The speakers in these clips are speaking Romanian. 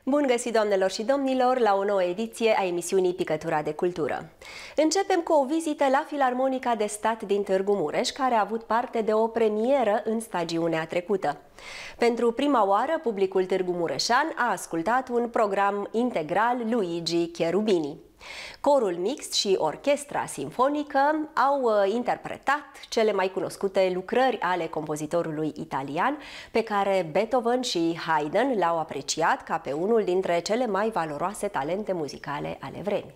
Bun găsit, doamnelor și domnilor, la o nouă ediție a emisiunii Picătura de Cultură. Începem cu o vizită la Filarmonica de Stat din Târgu Mureș, care a avut parte de o premieră în stagiunea trecută. Pentru prima oară, publicul târgu mureșan a ascultat un program integral Luigi Cherubini. Corul mixt și orchestra simfonică au interpretat cele mai cunoscute lucrări ale compozitorului italian, pe care Beethoven și Haydn l-au apreciat ca pe unul dintre cele mai valoroase talente muzicale ale vremii.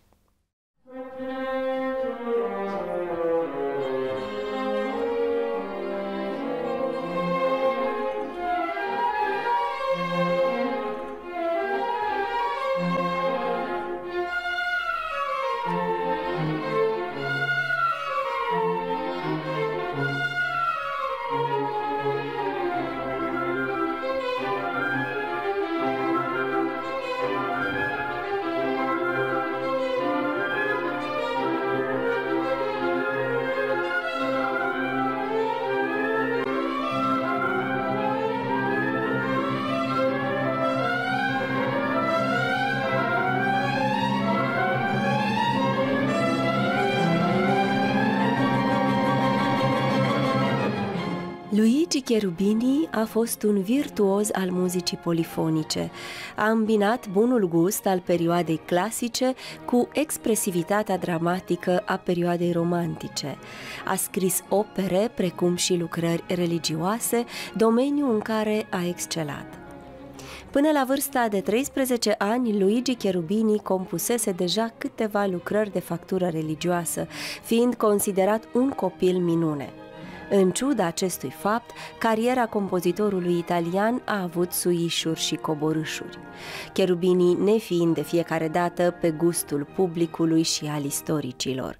Luigi Cherubini a fost un virtuoz al muzicii polifonice. A îmbinat bunul gust al perioadei clasice cu expresivitatea dramatică a perioadei romantice. A scris opere precum și lucrări religioase, domeniu în care a excelat. Până la vârsta de 13 ani, Luigi Cherubini compusese deja câteva lucrări de factură religioasă, fiind considerat un copil minune. În ciuda acestui fapt, cariera compozitorului italian a avut suișuri și coborâșuri, Cherubini nefiind de fiecare dată pe gustul publicului și al istoricilor.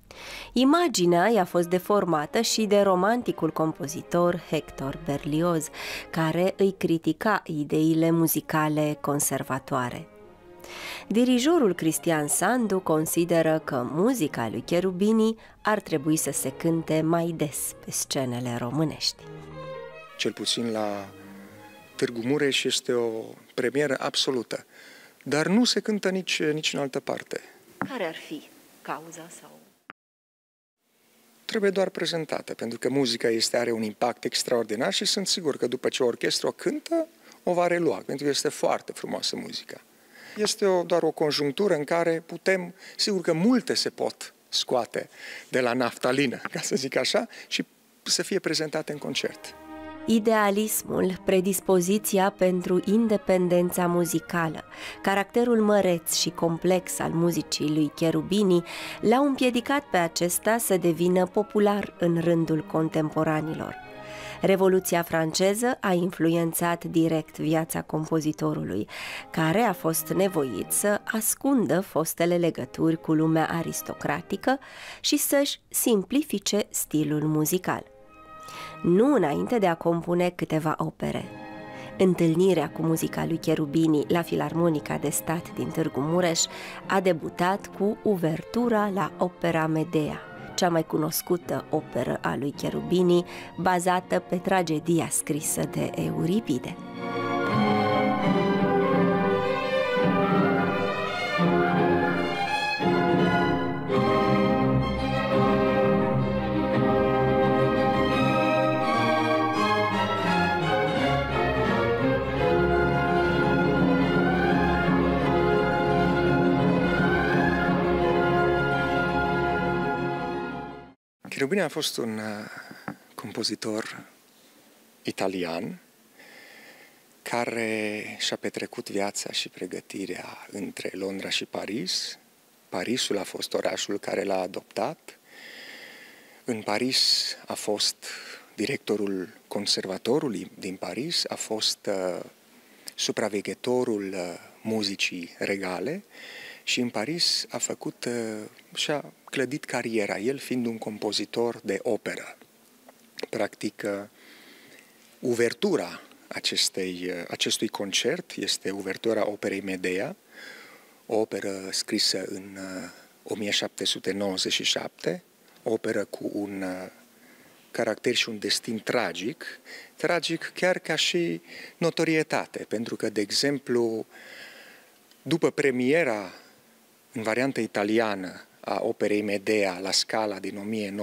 Imaginea i-a fost deformată și de romanticul compozitor Hector Berlioz, care îi critica ideile muzicale conservatoare. Dirijorul Cristian Sandu consideră că muzica lui Cherubini ar trebui să se cânte mai des pe scenele românești. Cel puțin la Târgu Mureș este o premieră absolută, dar nu se cântă nici în altă parte. Care ar fi cauza sau? Trebuie doar prezentată, pentru că muzica are un impact extraordinar și sunt sigur că după ce orchestra o cântă, o va relua, pentru că este foarte frumoasă muzica. Este doar o conjunctură în care putem, sigur că multe se pot scoate de la naftalină, ca să zic așa, și să fie prezentate în concert. Idealismul, predispoziția pentru independența muzicală, caracterul măreț și complex al muzicii lui Cherubini l-au împiedicat pe acesta să devină popular în rândul contemporanilor. Revoluția franceză a influențat direct viața compozitorului, care a fost nevoit să ascundă fostele legături cu lumea aristocratică și să-și simplifice stilul muzical. Nu înainte de a compune câteva opere. Întâlnirea cu muzica lui Cherubini la Filarmonica de Stat din Târgu Mureș a debutat cu uvertura la opera Medea, cea mai cunoscută operă a lui Cherubini, bazată pe tragedia scrisă de Euripide. Cherubini a fost un compozitor italian care și-a petrecut viața și pregătirea între Londra și Paris. Parisul a fost orașul care l-a adoptat. În Paris a fost directorul conservatorului din Paris, a fost supraveghetorul muzicii regale și în Paris a făcut și-a clădit cariera, el fiind un compozitor de operă. Practic, uvertura acestui concert este uvertura operei Medea, o operă scrisă în 1797, operă cu un caracter și un destin tragic, tragic chiar ca și notorietate, pentru că, de exemplu, după premiera în variantă italiană a operei Medea la Scala din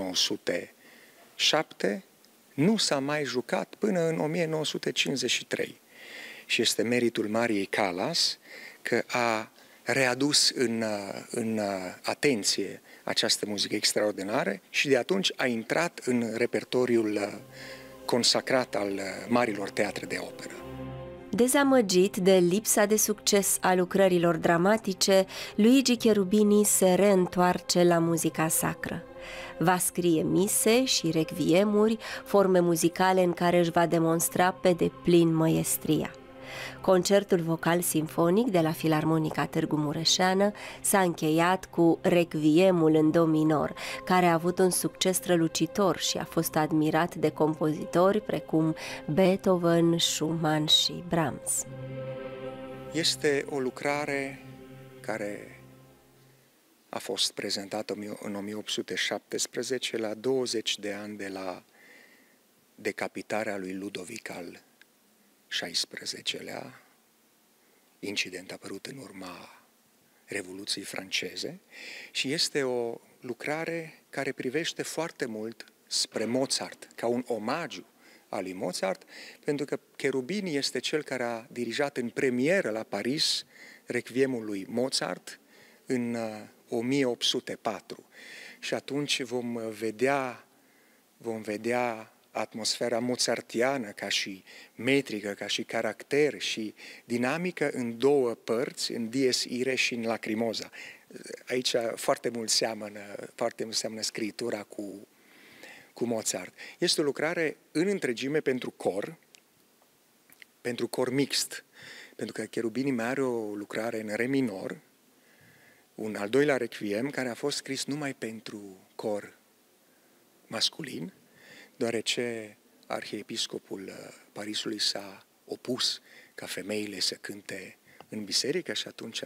1907, nu s-a mai jucat până în 1953. Și este meritul Mariei Callas că a readus în atenție această muzică extraordinară și de atunci a intrat în repertoriul consacrat al marilor teatre de operă. Dezamăgit de lipsa de succes a lucrărilor dramatice, Luigi Cherubini se reîntoarce la muzica sacră. Va scrie mise și requiemuri, forme muzicale în care își va demonstra pe deplin măiestria. Concertul vocal simfonic de la Filarmonica Târgu Mureșeană s-a încheiat cu Requiemul în do minor, care a avut un succes strălucitor și a fost admirat de compozitori precum Beethoven, Schumann și Brahms. Este o lucrare care a fost prezentată în 1817, la 20 de ani de la decapitarea lui Ludovic al XVI-lea, incident apărut în urma Revoluției franceze, și este o lucrare care privește foarte mult spre Mozart, ca un omagiu al lui Mozart, pentru că Cherubini este cel care a dirijat în premieră la Paris Requiemul lui Mozart în 1804. Și atunci vom vedea atmosfera mozartiană ca și metrică, ca și caracter și dinamică în două părți, în dies irae și în lacrimosa. Aici foarte mult seamănă scritura cu Mozart. Este o lucrare în întregime pentru cor mixt, pentru că Cherubini mai are o lucrare în re minor, un al doilea requiem care a fost scris numai pentru cor masculin, deoarece arhiepiscopul Parisului s-a opus ca femeile să cânte în biserică și atunci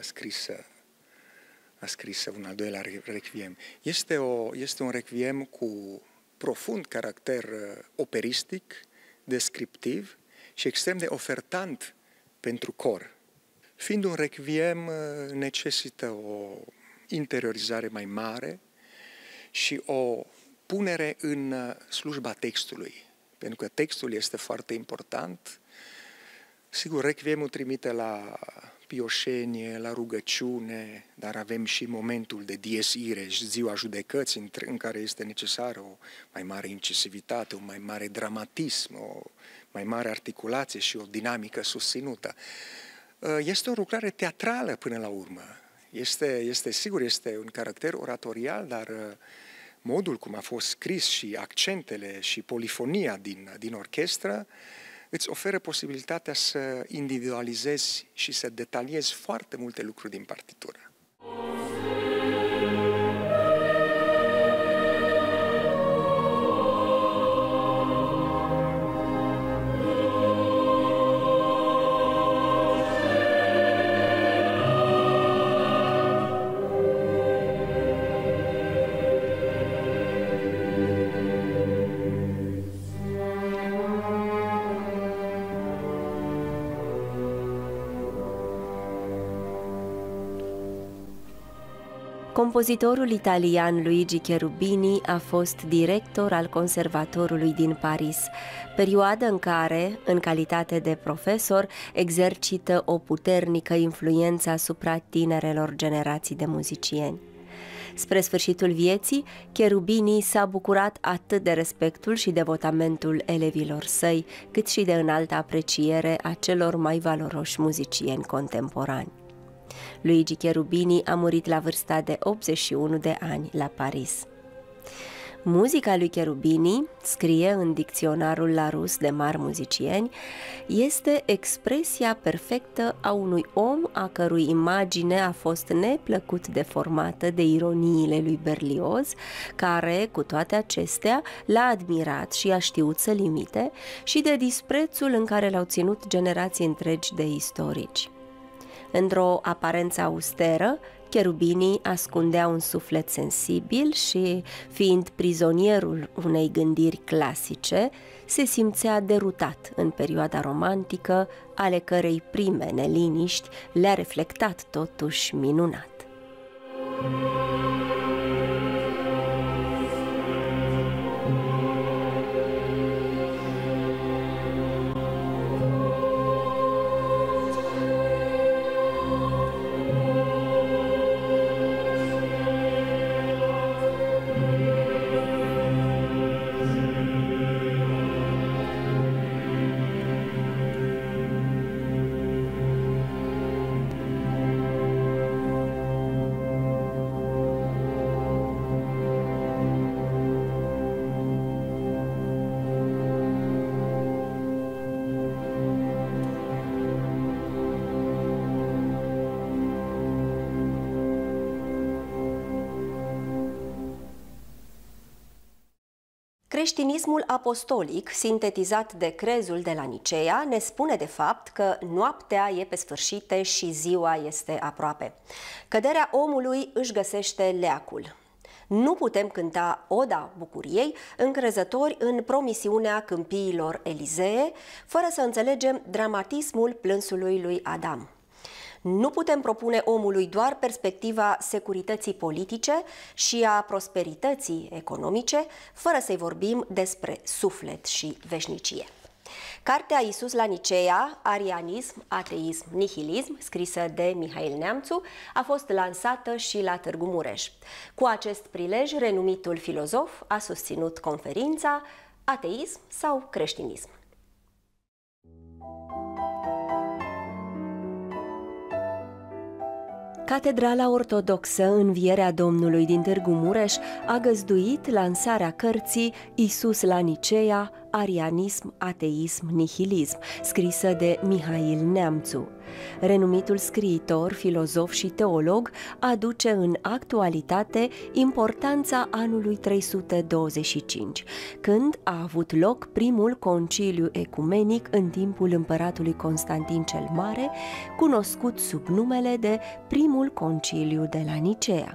a scris un al doilea requiem. Este un requiem cu profund caracter operistic, descriptiv și extrem de ofertant pentru cor. Fiind un requiem, necesită o interiorizare mai mare și o punere în slujba textului, pentru că textul este foarte important. Sigur, requiemul trimite la pioșenie, la rugăciune, dar avem și momentul de dies irae, ziua judecății, în care este necesară o mai mare incisivitate, un mai mare dramatism, o mai mare articulație și o dinamică susținută. Este o lucrare teatrală până la urmă. Sigur, este un caracter oratorial, dar modul cum a fost scris și accentele și polifonia din orchestră îți oferă posibilitatea să individualizezi și să detaliezi foarte multe lucruri din partitură. Compozitorul italian Luigi Cherubini a fost director al Conservatorului din Paris, perioadă în care, în calitate de profesor, exercită o puternică influență asupra tinerelor generații de muzicieni. Spre sfârșitul vieții, Cherubini s-a bucurat atât de respectul și devotamentul elevilor săi, cât și de înaltă apreciere a celor mai valoroși muzicieni contemporani. Luigi Cherubini a murit la vârsta de 81 de ani la Paris. Muzica lui Cherubini, scrie în dicționarul Larousse de mari muzicieni, este expresia perfectă a unui om a cărui imagine a fost neplăcut deformată de ironiile lui Berlioz, care, cu toate acestea, l-a admirat și a știut să limite, și de disprețul în care l-au ținut generații întregi de istorici. Într-o aparență austeră, Cherubinii ascundeau un suflet sensibil și, fiind prizonierul unei gândiri clasice, se simțea derutat în perioada romantică, ale cărei prime neliniști le-a reflectat totuși minunat. Creștinismul apostolic, sintetizat de crezul de la Nicea, ne spune de fapt că noaptea e pe sfârșite și ziua este aproape. Căderea omului își găsește leacul. Nu putem cânta Oda Bucuriei încrezători în promisiunea câmpiilor Elizee, fără să înțelegem dramatismul plânsului lui Adam. Nu putem propune omului doar perspectiva securității politice și a prosperității economice, fără să-i vorbim despre suflet și veșnicie. Cartea Iisus la Nicea, Arianism, Ateism, Nihilism, scrisă de Mihail Neamțu, a fost lansată și la Târgu Mureș. Cu acest prilej, renumitul filozof a susținut conferința Ateism sau creștinism. Catedrala Ortodoxă Învierea Domnului din Târgu Mureș a găzduit lansarea cărții Iisus la Nicea, Arianism, Ateism, Nihilism, scrisă de Mihail Neamțu. Renumitul scriitor, filozof și teolog aduce în actualitate importanța anului 325, când a avut loc primul conciliu ecumenic în timpul împăratului Constantin cel Mare, cunoscut sub numele de Primul Conciliu de la Nicea.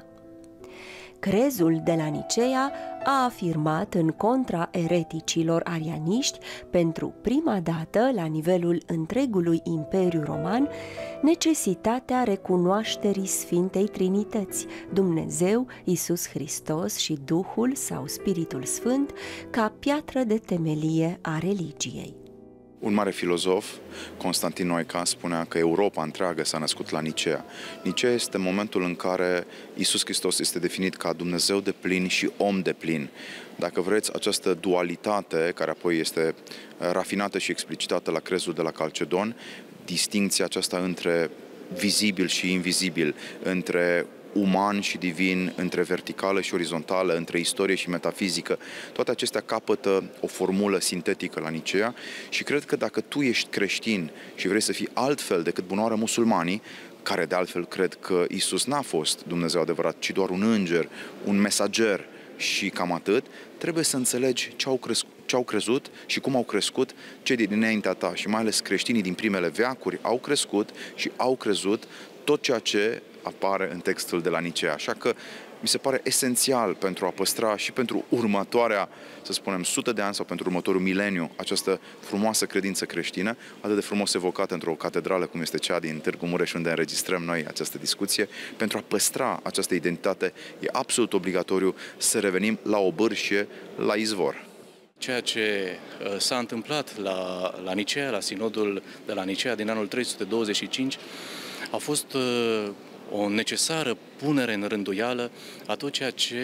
Crezul de la Nicea a afirmat în contra ereticilor arianiști, pentru prima dată la nivelul întregului Imperiu Roman, necesitatea recunoașterii Sfintei Trinități, Dumnezeu, Iisus Hristos și Duhul sau Spiritul Sfânt, ca piatră de temelie a religiei. Un mare filozof, Constantin Noica, spunea că Europa întreagă s-a născut la Nicea. Nicea este momentul în care Iisus Hristos este definit ca Dumnezeu de plin și om de plin. Dacă vreți, această dualitate, care apoi este rafinată și explicitată la crezul de la Calcedon, distincția aceasta între vizibil și invizibil, între uman și divin, între verticală și orizontală, între istorie și metafizică, toate acestea capătă o formulă sintetică la Nicea și cred că dacă tu ești creștin și vrei să fii altfel decât bunoară musulmanii, care de altfel cred că Iisus n-a fost Dumnezeu adevărat, ci doar un înger, un mesager și cam atât, trebuie să înțelegi ce au crezut și cum au crescut cei dinaintea ta și mai ales creștinii din primele veacuri au crescut și au crezut tot ceea ce apare în textul de la Nicea. Așa că mi se pare esențial pentru a păstra și pentru următoarea, să spunem, 100 de ani sau pentru următorul mileniu, această frumoasă credință creștină, atât de frumos evocată într-o catedrală cum este cea din Târgu Mureș, unde înregistrăm noi această discuție. Pentru a păstra această identitate, e absolut obligatoriu să revenim la obârșie, la izvor. Ceea ce s-a întâmplat la Nicea, la sinodul de la Nicea din anul 325, a fost o necesară punere în rânduială a tot ceea ce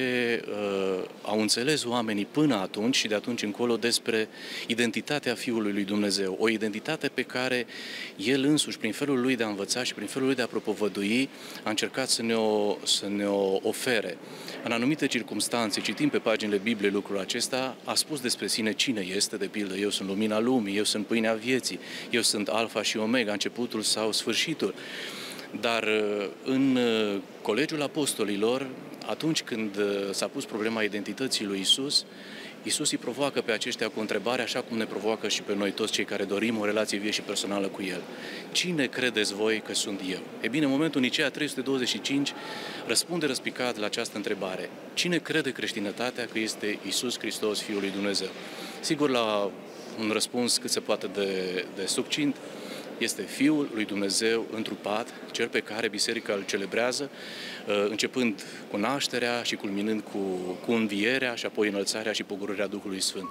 au înțeles oamenii până atunci și de atunci încolo despre identitatea Fiului lui Dumnezeu. O identitate pe care El însuși, prin felul Lui de a învăța și prin felul Lui de a propovădui, a încercat să ne o ofere. În anumite circumstanțe, citim pe paginile Bibliei lucrul acesta, a spus despre sine cine este, de pildă, eu sunt lumina lumii, eu sunt pâinea vieții, eu sunt Alfa și Omega, începutul sau sfârșitul. Dar în Colegiul Apostolilor, atunci când s-a pus problema identității lui Iisus, Iisus îi provoacă pe aceștia cu o întrebare, așa cum ne provoacă și pe noi toți cei care dorim o relație vie și personală cu El. Cine credeți voi că sunt eu? E bine, în momentul Nicea 325 răspunde răspicat la această întrebare. Cine crede creștinătatea că este Iisus Hristos, Fiul lui Dumnezeu? Sigur, la un răspuns cât se poate de succint, este Fiul lui Dumnezeu întrupat, cel pe care biserica îl celebrează, începând cu nașterea și culminând cu învierea și apoi înălțarea și pogorârea Duhului Sfânt.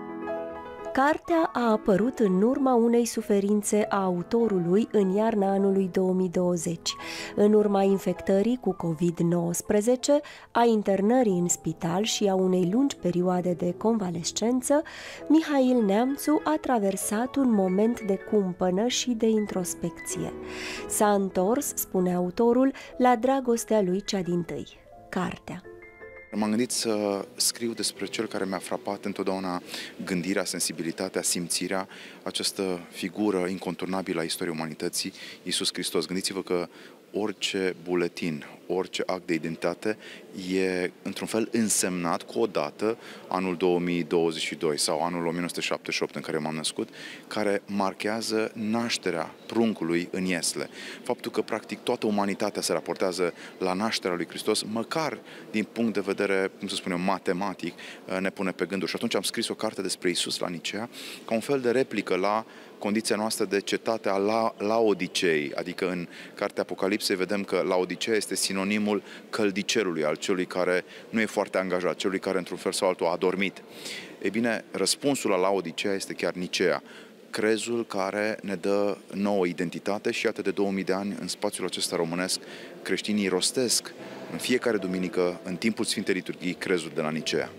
Cartea a apărut în urma unei suferințe a autorului în iarna anului 2020, în urma infectării cu COVID-19, a internării în spital și a unei lungi perioade de convalescență. Mihail Neamțu a traversat un moment de cumpănă și de introspecție. S-a întors, spune autorul, la dragostea lui cea dintâi, cartea. M-am gândit să scriu despre cel care mi-a frapat întotdeauna gândirea, sensibilitatea, simțirea, această figură inconturnabilă a istoriei umanității, Iisus Hristos. Gândiți-vă că orice buletin, orice act de identitate e într-un fel însemnat cu o dată, anul 2022 sau anul 1978 în care m-am născut, care marchează nașterea pruncului în iesle. Faptul că practic toată umanitatea se raportează la nașterea lui Hristos, măcar din punct de vedere, cum să spunem, matematic, ne pune pe gânduri. Și atunci am scris o carte despre Iisus la Nicea, ca un fel de replică la condiția noastră de cetate a Laodicei, adică în cartea Apocalipsei vedem că Laodicea este sinonimul căldicerului, al celui care nu e foarte angajat, celui care într-un fel sau altul a adormit. Ei bine, răspunsul la Laodicea este chiar Nicea, crezul care ne dă nouă identitate și iată de 2000 de ani în spațiul acesta românesc creștinii rostesc în fiecare duminică, în timpul Sfintei Liturghii, crezul de la Nicea.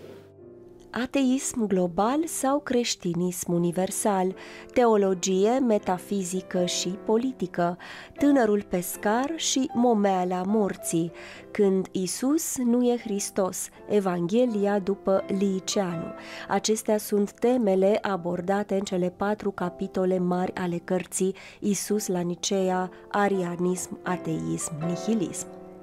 Ateism global sau creștinism universal, teologie, metafizică și politică, tânărul pescar și momeala morții, când Isus nu e Hristos, Evanghelia după Liceanu. Acestea sunt temele abordate în cele 4 capitole mari ale cărții Isus la Nicea, arianism, ateism, nihilism.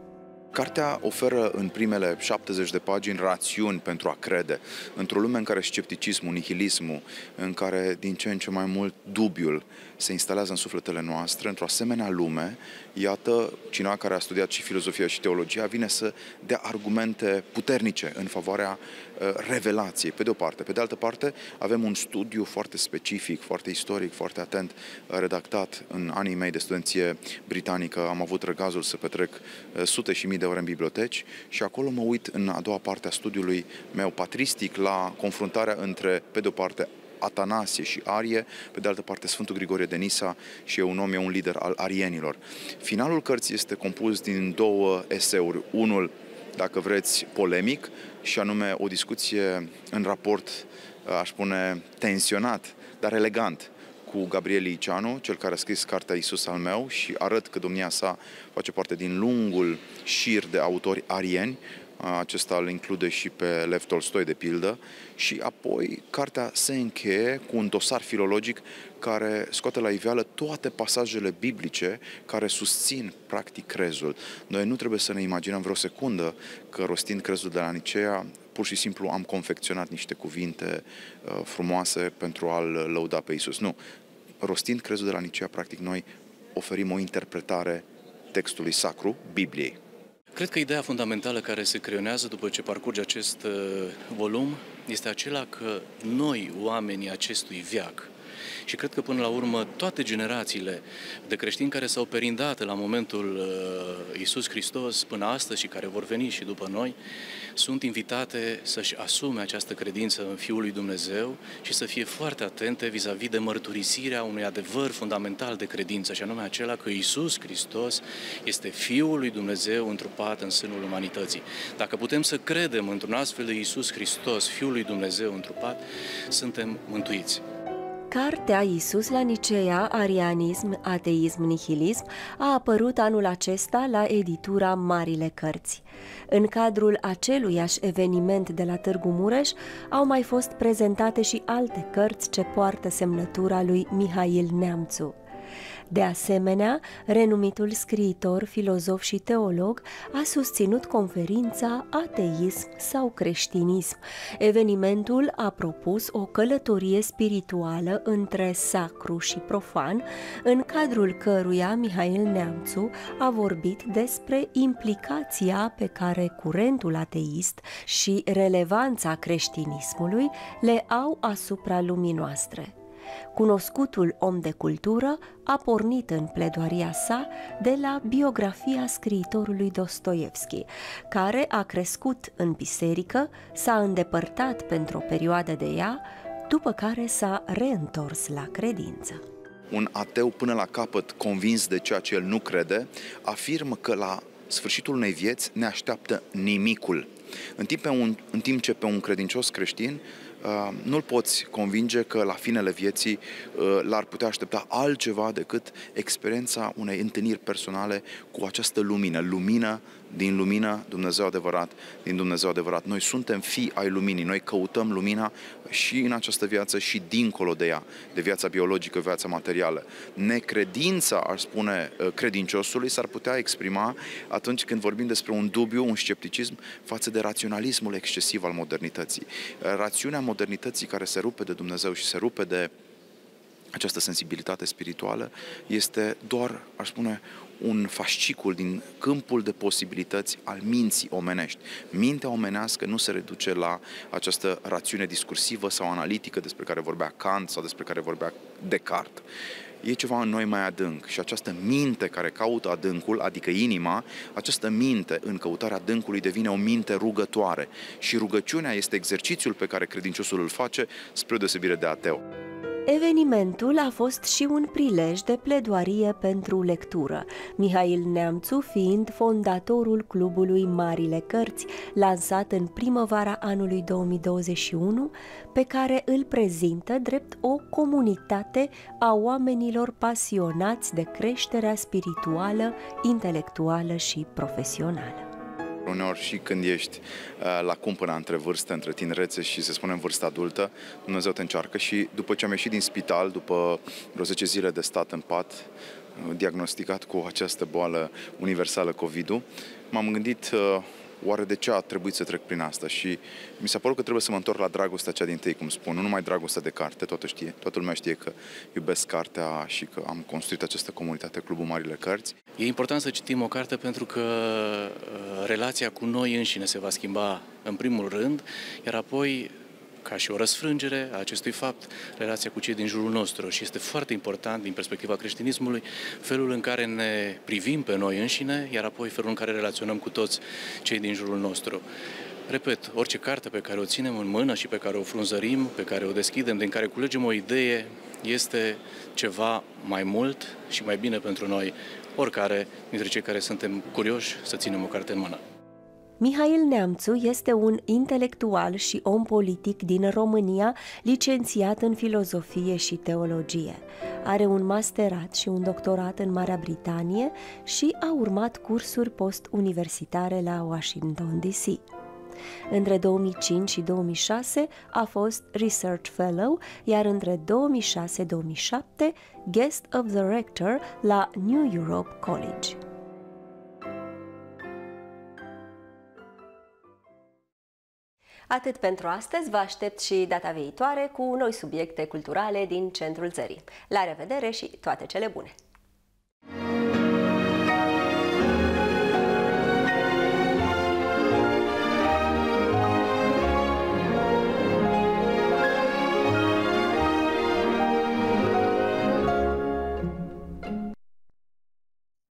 Cartea oferă în primele 70 de pagini rațiuni pentru a crede. Într-o lume în care scepticismul, nihilismul, în care din ce în ce mai mult dubiul se instalează în sufletele noastre, într-o asemenea lume, iată, cineva care a studiat și filozofia și teologia vine să dea argumente puternice în favoarea revelației, pe de o parte. Pe de altă parte, avem un studiu foarte specific, foarte istoric, foarte atent, redactat în anii mei de studenție britanică. Am avut răgazul să petrec sute și mii de ore în biblioteci și acolo mă uit în a doua parte a studiului meu patristic la confruntarea între, pe de o parte, Atanasie și Arie, pe de altă parte Sfântul Grigorie de Nisa și e un lider al arienilor. Finalul cărții este compus din 2 eseuri, unul, dacă vreți, polemic și anume o discuție în raport, aș spune, tensionat, dar elegant, cu Gabriel Liceanu, cel care a scris cartea Iisus al meu și arăt că domnia sa face parte din lungul șir de autori arieni. Acesta îl include și pe Lev Tolstoi, de pildă, și apoi cartea se încheie cu un dosar filologic care scoate la iveală toate pasajele biblice care susțin practic crezul. Noi nu trebuie să ne imaginăm vreo secundă că rostind crezul de la Nicea, pur și simplu am confecționat niște cuvinte frumoase pentru a-L lăuda pe Iisus. Nu. Rostind crezul de la Nicea, practic noi oferim o interpretare textului sacru, Bibliei. Cred că ideea fundamentală care se creionează după ce parcurge acest volum este acela că noi, oamenii acestui veac, și cred că până la urmă toate generațiile de creștini care s-au perindat la momentul Iisus Hristos până astăzi și care vor veni și după noi, sunt invitate să-și asume această credință în Fiul lui Dumnezeu și să fie foarte atente vis-a-vis de mărturisirea unui adevăr fundamental de credință, și anume acela că Iisus Hristos este Fiul lui Dumnezeu întrupat în sânul umanității. Dacă putem să credem într-un astfel de Iisus Hristos, Fiul lui Dumnezeu întrupat, suntem mântuiți. Cartea Iisus la Nicea, arianism, ateism, nihilism a apărut anul acesta la editura Marile Cărți. În cadrul aceluiași eveniment de la Târgu Mureș au mai fost prezentate și alte cărți ce poartă semnătura lui Mihail Neamțu. De asemenea, renumitul scriitor, filozof și teolog a susținut conferința Ateism sau creștinism. Evenimentul a propus o călătorie spirituală între sacru și profan, în cadrul căruia Mihail Neamțu a vorbit despre implicația pe care curentul ateist și relevanța creștinismului le au asupra lumii noastre. Cunoscutul om de cultură a pornit în pledoaria sa de la biografia scriitorului Dostoievski, care a crescut în biserică, s-a îndepărtat pentru o perioadă de ea, după care s-a reîntors la credință. Un ateu până la capăt, convins de ceea ce el nu crede, afirmă că la sfârșitul unei vieți ne așteaptă nimicul. În timp ce pe un credincios creștin nu-l poți convinge că la finele vieții l-ar putea aștepta altceva decât experiența unei întâlniri personale cu această lumină din lumină, Dumnezeu adevărat, din Dumnezeu adevărat. Noi suntem fii ai luminii, noi căutăm lumina și în această viață și dincolo de ea, de viața biologică, viața materială. Necredința, aș spune, credinciosului s-ar putea exprima atunci când vorbim despre un dubiu, un scepticism față de raționalismul excesiv al modernității. Rațiunea modernității care se rupe de Dumnezeu și se rupe de această sensibilitate spirituală este doar, aș spune, un fascicul din câmpul de posibilități al minții omenești. Mintea omenească nu se reduce la această rațiune discursivă sau analitică despre care vorbea Kant sau despre care vorbea Descartes. E ceva în noi mai adânc și această minte care caută adâncul, adică inima, această minte în căutarea adâncului devine o minte rugătoare și rugăciunea este exercițiul pe care credinciosul îl face spre deosebire de ateu. Evenimentul a fost și un prilej de pledoarie pentru lectură, Mihail Neamțu fiind fondatorul clubului Marile Cărți, lansat în primăvara anului 2021, pe care îl prezintă drept o comunitate a oamenilor pasionați de creșterea spirituală, intelectuală și profesională. Uneori și când ești la cumpăna între vârste, între tinerețe și, să spunem, vârsta adultă, Dumnezeu te încearcă și după ce am ieșit din spital, după vreo 10 zile de stat în pat, diagnosticat cu această boală universală COVID-ul, m-am gândit oare de ce a trebuit să trec prin asta și mi s-a părut că trebuie să mă întorc la dragostea cea dintâi, cum spun, nu numai dragostea de carte, toată lumea știe că iubesc cartea și că am construit această comunitate, Clubul Marile Cărți. E important să citim o carte pentru că relația cu noi înșine se va schimba în primul rând, iar apoi, ca și o răsfrângere a acestui fapt, relația cu cei din jurul nostru. Și este foarte important, din perspectiva creștinismului, felul în care ne privim pe noi înșine, iar apoi felul în care relaționăm cu toți cei din jurul nostru. Repet, orice carte pe care o ținem în mână și pe care o frunzărim, pe care o deschidem, din care culegem o idee, este ceva mai mult și mai bine pentru noi, oricare dintre cei care suntem curioși să ținem o carte în mână. Mihail Neamțu este un intelectual și om politic din România, licențiat în filozofie și teologie. Are un masterat și un doctorat în Marea Britanie și a urmat cursuri post-universitare la Washington, D.C. Între 2005 și 2006 a fost Research Fellow, iar între 2006-2007 Guest of the Rector la New Europe College. Atât pentru astăzi, vă aștept și data viitoare cu noi subiecte culturale din centrul țării. La revedere și toate cele bune!